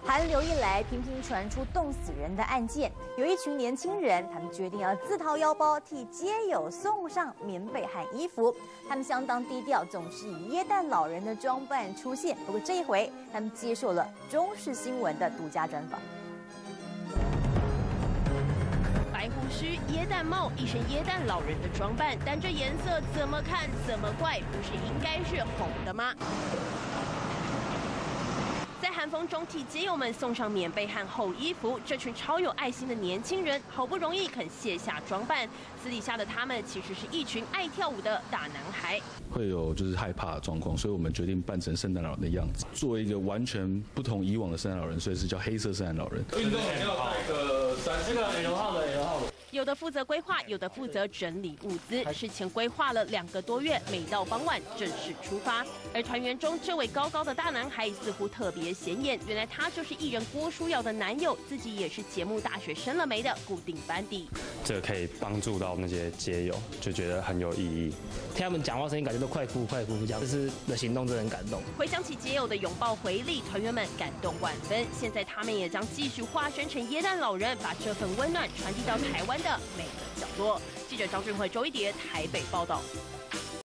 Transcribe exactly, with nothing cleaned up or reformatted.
寒流一来，频频传出冻死人的案件。有一群年轻人，他们决定要自掏腰包替街友送上棉被和衣服。他们相当低调，总是以耶诞老人的装扮出现。不过这一回，他们接受了中视新闻的独家专访。 白胡须、耶诞帽，一身耶诞老人的装扮，但这颜色怎么看怎么怪，不是应该是红的吗？在寒风中替街友们送上棉被和厚衣服，这群超有爱心的年轻人好不容易肯卸下装扮，私底下的他们其实是一群爱跳舞的大男孩。 会有就是害怕的状况，所以我们决定扮成圣诞老人的样子，作为一个完全不同以往的圣诞老人，所以是叫黑色圣诞老人。 运动要带个三这个 L 号的 L 号的。 有的负责规划，有的负责整理物资。事前规划了两个多月，每到傍晚正式出发。而团员中这位高高的大男孩似乎特别显眼，原来他就是艺人郭书瑶的男友，自己也是节目大学生了没的固定班底。 这个可以帮助到那些街友，就觉得很有意义。听他们讲话声音，感觉都快哭快哭这样，就是的行动真的很感动。 回想起街友的拥抱回礼，团员们感动万分。现在他们也将继续化身成耶诞老人，把这份温暖传递到台湾 的每个角落。记者张俊慧、周一蝶台北报道。